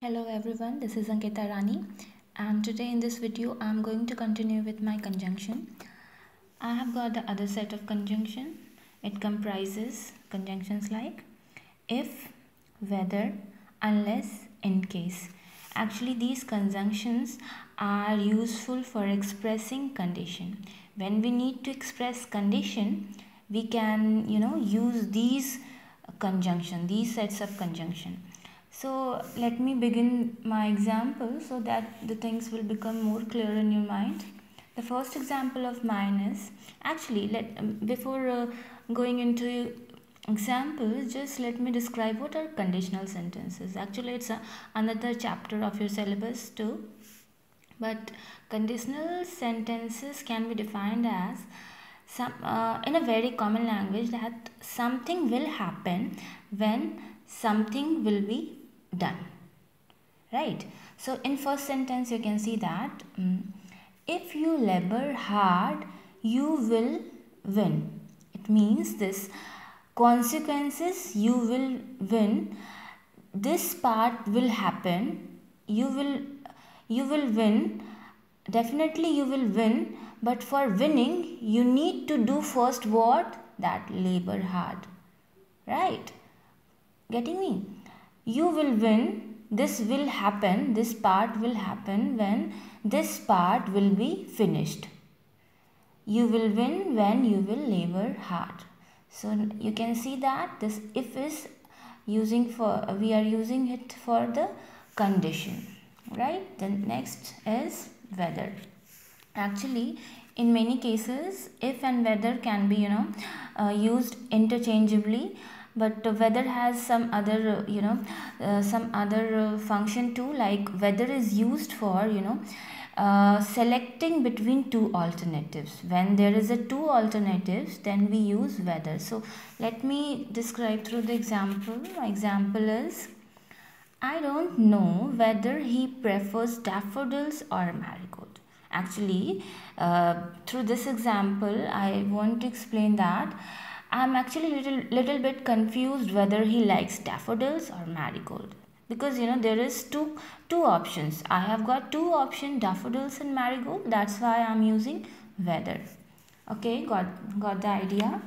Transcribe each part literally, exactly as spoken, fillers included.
Hello everyone, this is Ankita Rani, and today in this video I am going to continue with my conjunction. I have got the other set of conjunction. It comprises conjunctions like if, whether, unless, in case. Actually these conjunctions are useful for expressing condition. When we need to express condition, we can you know use these conjunction, these sets of conjunction. So let me begin my example so that the things will become more clear in your mind. The first example of mine is, actually let um, before uh, going into examples, just let me describe what are conditional sentences. Actually it's a, another chapter of your syllabus too. But conditional sentences can be defined as some uh, in a very common language that something will happen when something will be done, right? So in first sentence you can see that um, if you labor hard you will win. It means this consequences you will win, this part will happen, you will you will win, definitely you will win, but for winning you need to do first what? That labor hard, right? Getting me? You will win, this will happen, this part will happen when this part will be finished. You will win when you will labor hard. So you can see that this if is using for, we are using it for the condition, right? The next is whether. Actually in many cases if and whether can be you know uh, used interchangeably, but uh, whether has some other uh, you know uh, some other uh, function too, like whether is used for you know uh, selecting between two alternatives. When there is a two alternatives, then we use whether. So let me describe through the example. My example is, I don't know whether he prefers daffodils or marigold. Actually, uh, through this example, I want to explain that I'm actually little little bit confused whether he likes daffodils or marigold, because you know there is two two options. I have got two options, daffodils and marigold. That's why I'm using whether. Okay, got got the idea.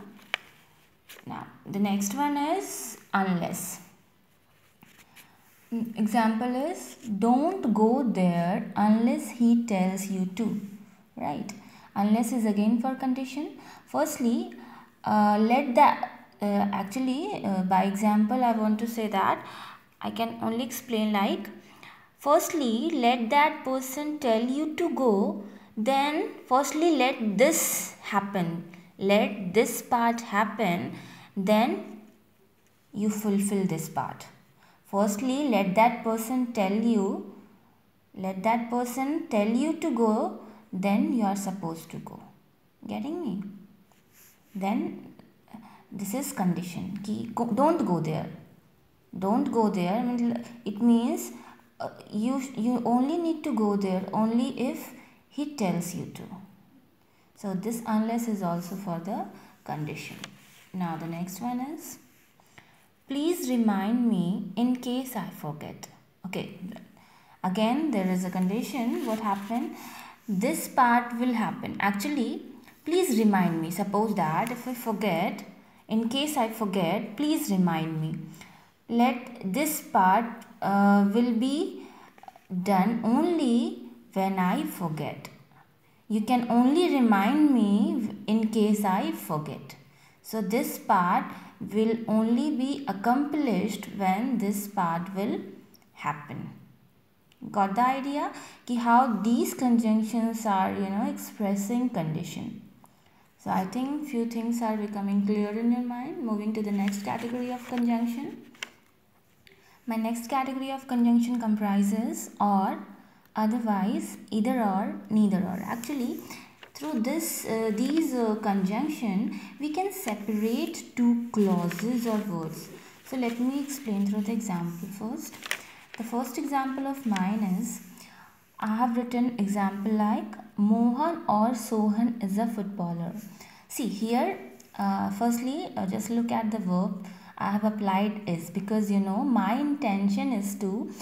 Now the next one is unless. Example is, don't go there unless he tells you to, right? Unless is again for condition. Firstly, uh, let that uh, actually uh, by example I want to say that I can only explain like, firstly let that person tell you to go, then firstly let this happen, let this part happen, then you fulfill this part. Firstly, let that person tell you, let that person tell you to go, then you are supposed to go. Getting me? Then this is condition. Ki, go, don't go there. Don't go there. I mean, it means uh, you, you only need to go there only if he tells you to. So this unless is also for the condition. Now the next one is, please remind me in case I forget. Okay, again there is a condition. What happened? This part will happen. Actually, please remind me. Suppose that if I forget, in case I forget, please remind me. Let this part uh, will be done only when I forget. You can only remind me in case I forget. So this part will only be accomplished when this part will happen. Got the idea? Ki how these conjunctions are, you know, expressing condition. So I think few things are becoming clear in your mind. Moving to the next category of conjunction. My next category of conjunction comprises or, otherwise, either or, neither or. Actually, through this uh, these uh, conjunction we can separate two clauses or words. So let me explain through the example first. The first example of mine is, I have written example like, Mohan or Sohan is a footballer. See here, uh, firstly uh, just look at the verb. I have applied is because you know my intention is to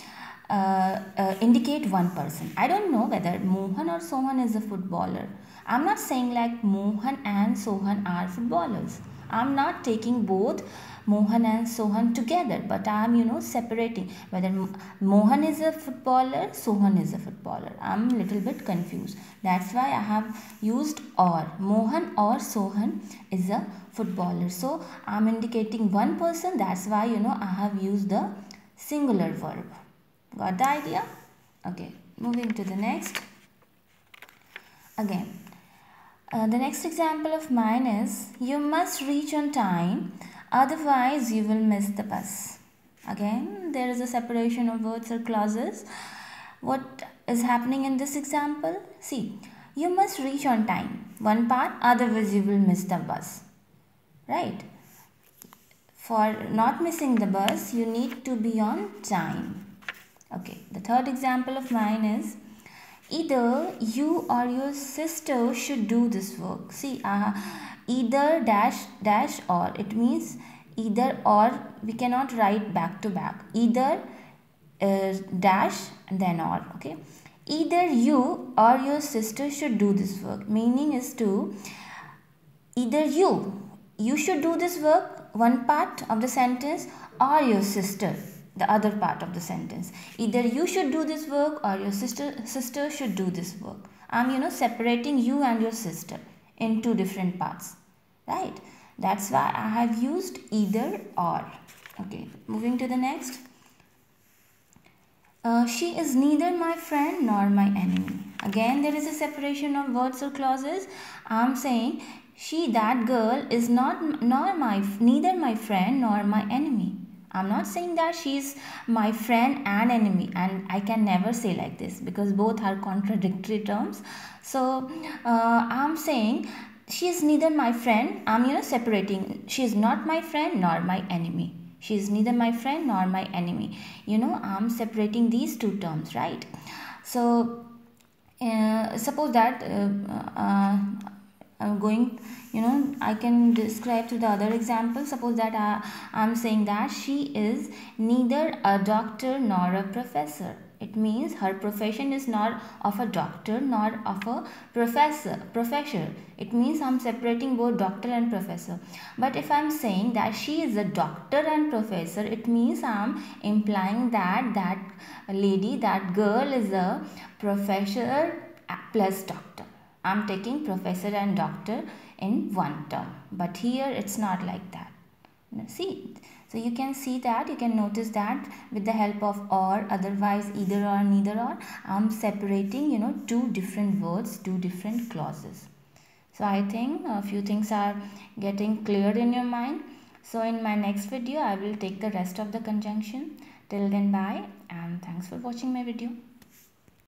uh, uh, indicate one person. I don't know whether Mohan or Sohan is a footballer. I'm not saying like Mohan and Sohan are footballers. I'm not taking both Mohan and Sohan together, but I'm, you know, separating whether Mohan is a footballer, Sohan is a footballer. I'm a little bit confused. That's why I have used or. Mohan or Sohan is a footballer. So I'm indicating one person. That's why, you know, I have used the singular verb. Got the idea? Okay, moving to the next. Again, uh, the next example of mine is, you must reach on time, otherwise you will miss the bus. Again, there is a separation of words or clauses. What is happening in this example? See, you must reach on time. One part, otherwise you will miss the bus. Right? For not missing the bus, you need to be on time. Okay, the third example of mine is, either you or your sister should do this work. See, uh, either dash dash or. It means either or. We cannot write back to back. Either uh, dash and then or. Okay. Either you or your sister should do this work. Meaning is to, either you, you should do this work, one part of the sentence, or your sister, the other part of the sentence. Either you should do this work or your sister sister should do this work. I'm, you know, separating you and your sister in two different parts. Right? That's why I have used either or. Okay, moving to the next. Uh, she is neither my friend nor my enemy. Again, there is a separation of words or clauses. I'm saying she, that girl, is not nor my neither my friend nor my enemy. I'm not saying that she is my friend and enemy, and I can never say like this because both are contradictory terms. So uh, I'm saying she is neither my friend. I'm, you know, separating. She is not my friend nor my enemy. She is neither my friend nor my enemy. You know, I'm separating these two terms, right? So uh, suppose that uh, uh, I'm going, you know, I can describe to the other example. Suppose that I, I'm saying that she is neither a doctor nor a professor. It means her profession is not of a doctor nor of a professor. Professor. It means I'm separating both doctor and professor. But if I'm saying that she is a doctor and professor, it means I'm implying that that lady, that girl is a professor plus doctor. I'm taking professor and doctor in one term, but here it's not like that. See, so you can see that, you can notice that with the help of or, otherwise, either or, neither or, I'm separating, you know, two different words, two different clauses. So I think a few things are getting clear in your mind. So in my next video, I will take the rest of the conjunction. Till then, bye, and thanks for watching my video.